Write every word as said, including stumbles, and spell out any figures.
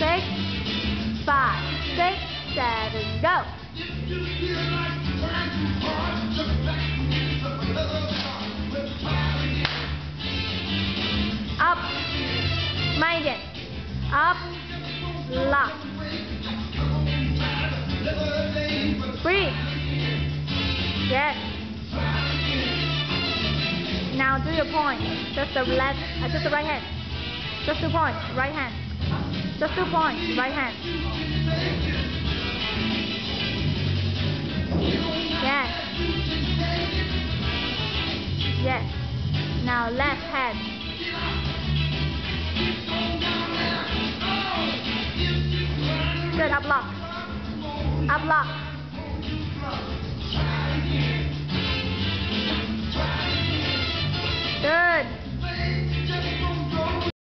six, five, six, seven, go. Up, mind it. Up, lock. Breathe. Yes. Now do your point. Just the left, uh, just the right hand. Just two points, right hand. Just two points, right hand. Yes. Yes. Now left hand. Good, up lock. Up lock.